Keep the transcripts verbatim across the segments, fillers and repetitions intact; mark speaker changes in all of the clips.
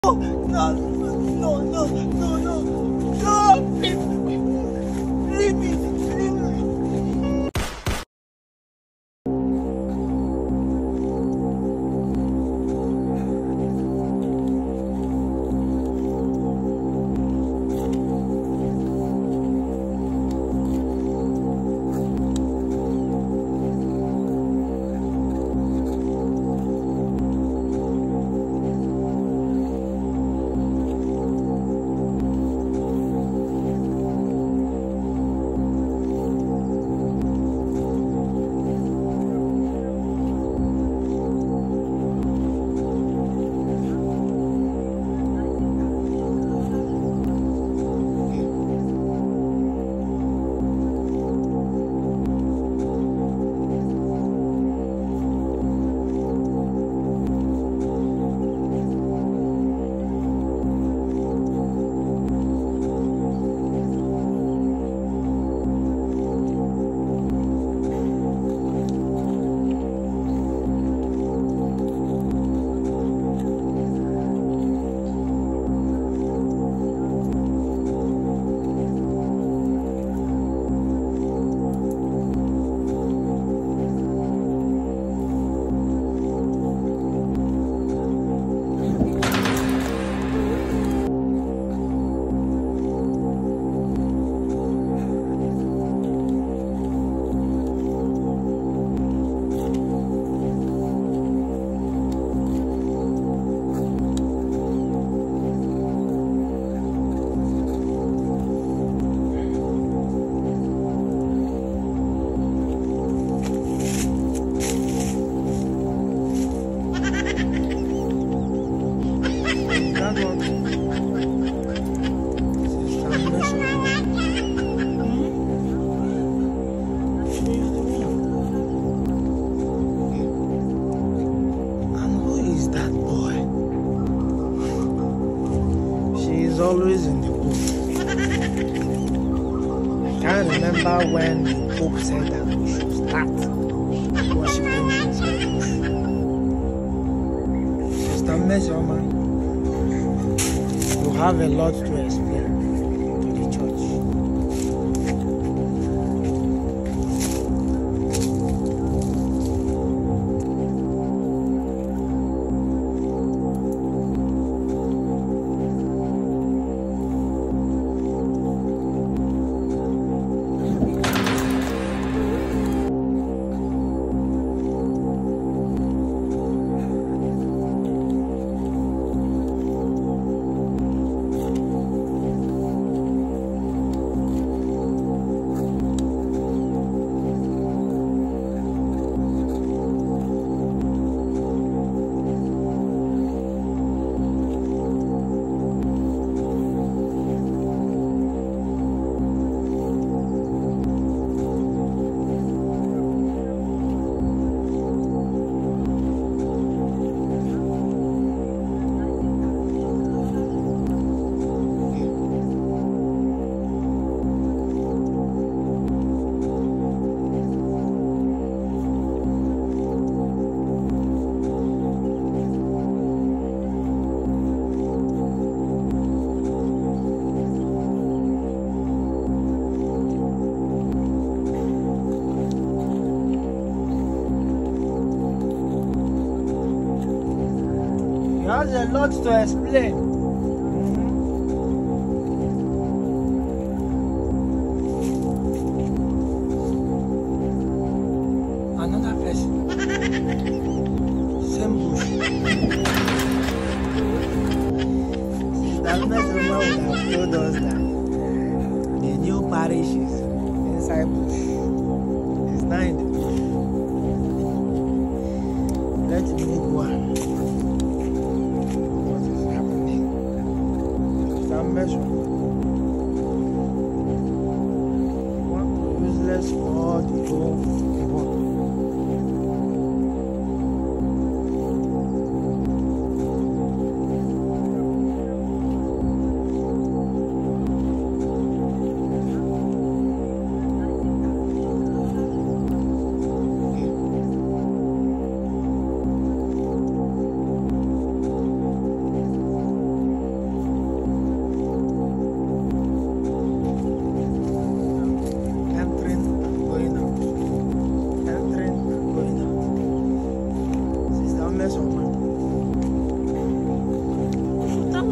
Speaker 1: No, no, no, no, no, no, no, please, leave me, leave me. Always in the book. I can't remember when the Pope said that we should start worshiping inside the bush. Sister Mesoma, you have a lot to explain to the church. There's a lot to explain. Another person. Same bush. Sister Mesoma would have told us that the new parish is inside bush. It's not in the bush. Let me go on. Measure. One useless for the whole.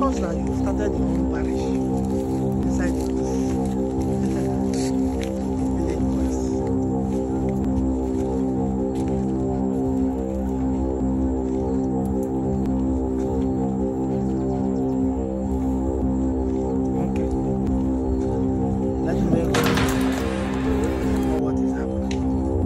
Speaker 1: Once now you started your own parish inside the village boys. Okay. Let me make what is happening.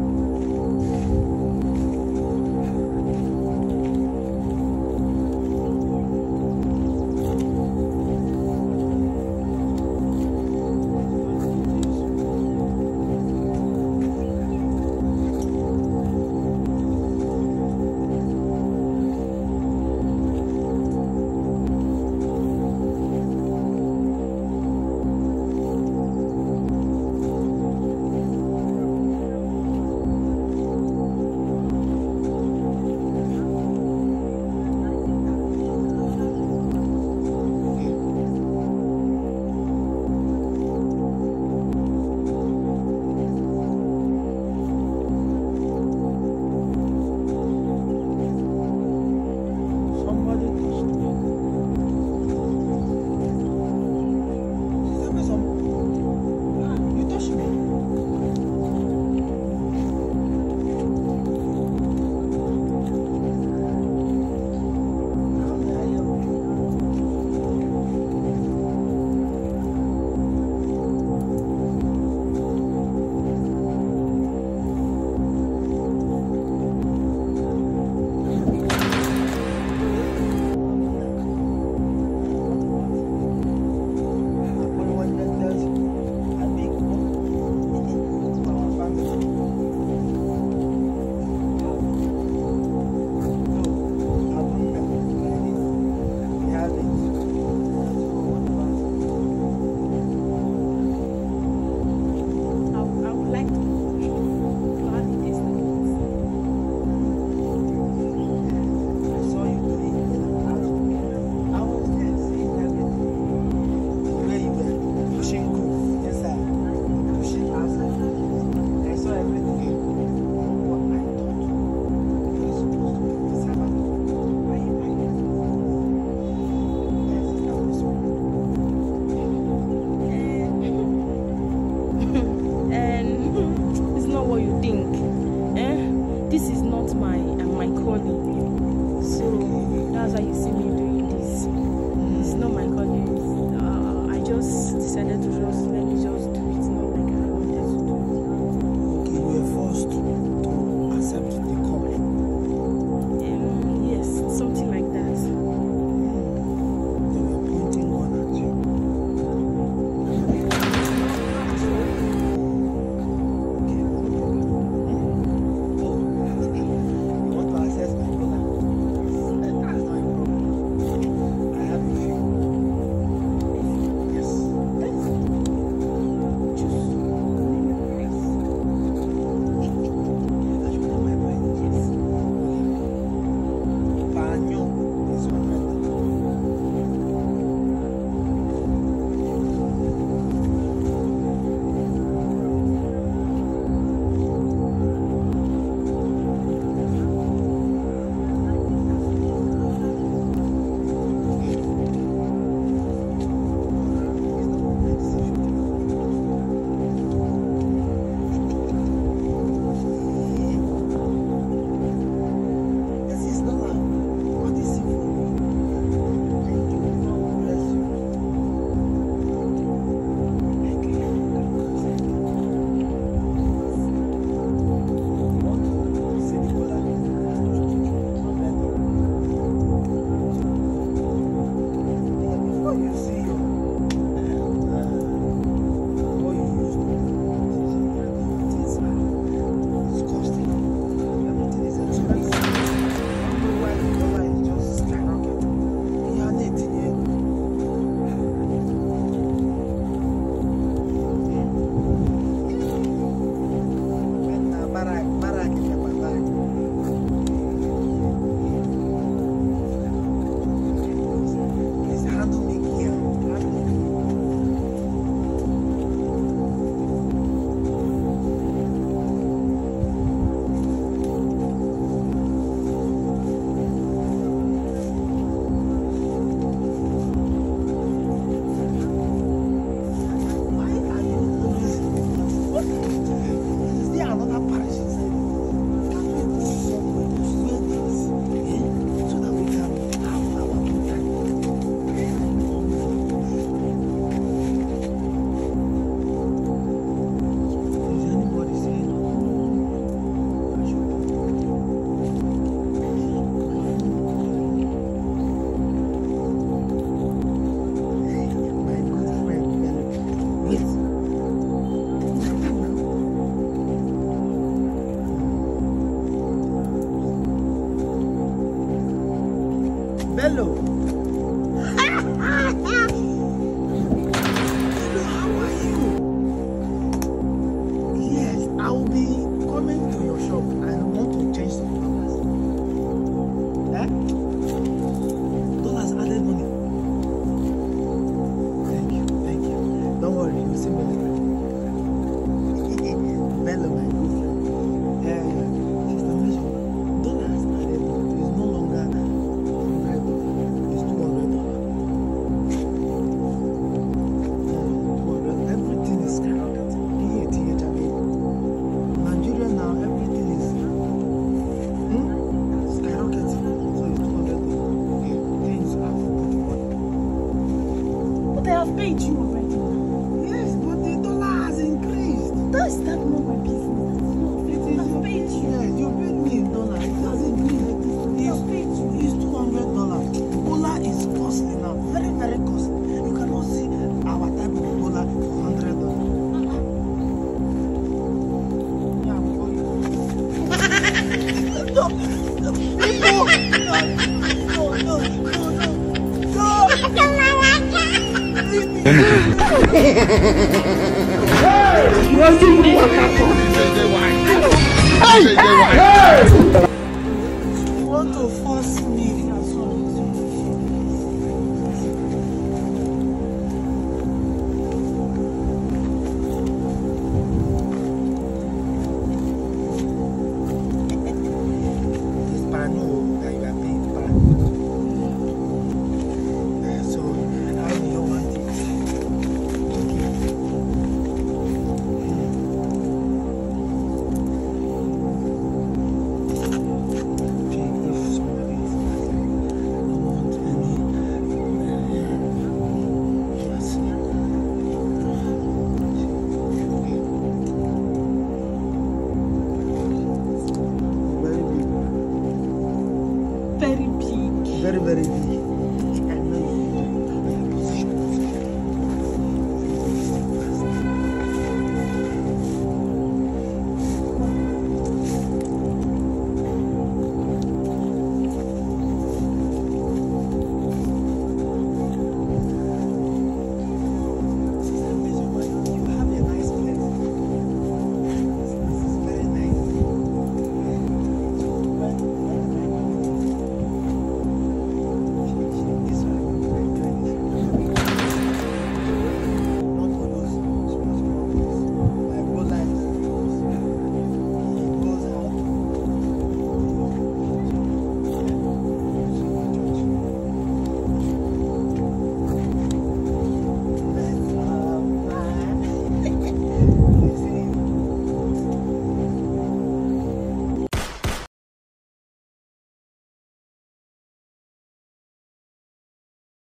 Speaker 2: This is not my uh, my calling, so that's why you see me doing this. It's not my calling. Uh, I just decided to just let me just do it. It's not like I wanted to do it.
Speaker 1: Okay, you were forced to accept the calling.
Speaker 2: Um, yes, something like that.
Speaker 1: They were pointing one at you.
Speaker 2: have paid you already.
Speaker 1: Yes, but the dollar has increased.
Speaker 2: Does that not my business?
Speaker 1: It is
Speaker 2: I've
Speaker 1: your
Speaker 2: paid you.
Speaker 1: Yeah, you paid me in dollar. It has increased. It's, it's two hundred dollars. Dollar is costly now. Very, very costly. You cannot see our type of dollar for one hundred dollars. Yeah, I'm calling you. No, no, no, no, no, no, You want to force me